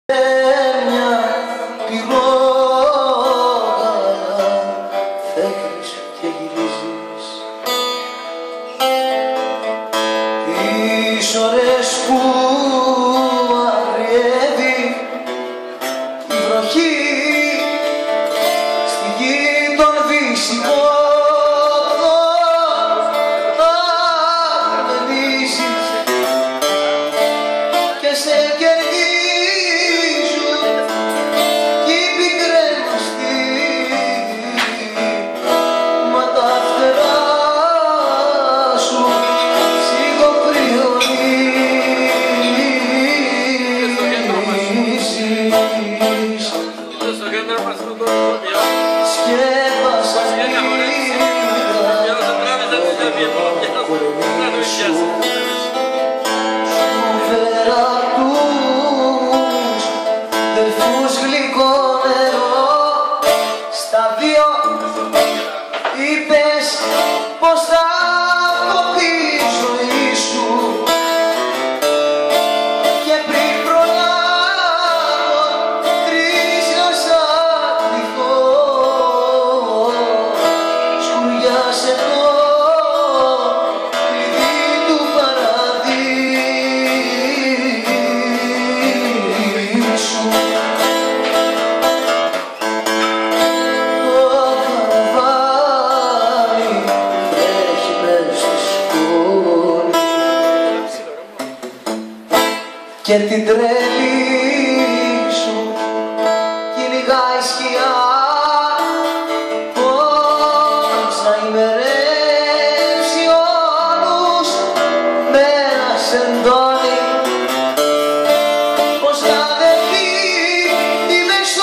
Μια πυρόγα φεύγεις και γυρίζεις τις ώρες που αγριεύει η βροχή στη γη των βυσσινόδων αρμενίζεις και σε πως θα κοπεί η ζωή σου και πριν προλάβω τρεις να σ' αντιχώ σκουριάσε το κλειδί του παραδείσου. Και την τρέλη σου κυνηγάει σκιά πώς να ημερεύσει όλους με ένα σεντόνι, πώς να δεχτεί τη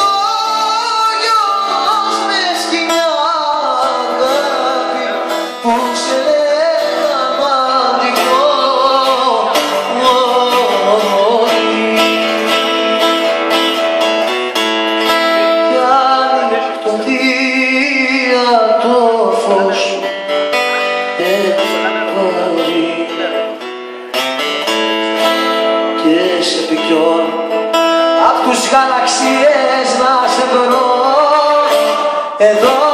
Μεσόγειος με σκηνιά αγάπη που σε και σε πικιόν απ' τους γαλαξίες να σε βρω εδώ.